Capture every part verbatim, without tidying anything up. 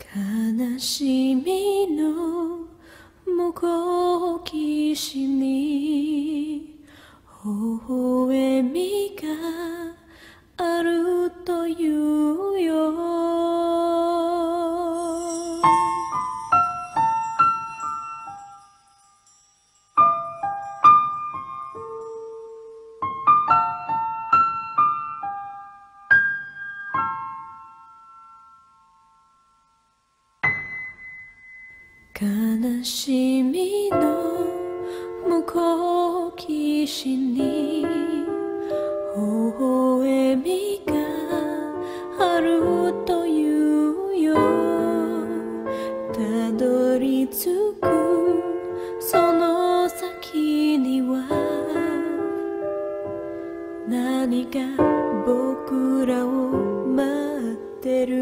悲しみの向こう岸に微笑みがあるというよ。悲しみの向こう岸に微笑みがあるというよ。たどり着くその先には何が僕らを待ってる。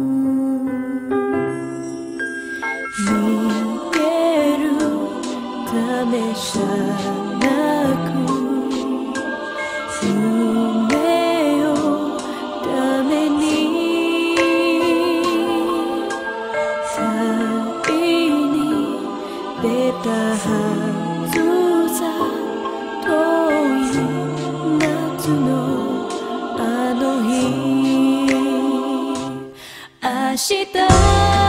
逃げるためじゃなく夢をために旅に出たはずさ。遠い夏のあの日、明日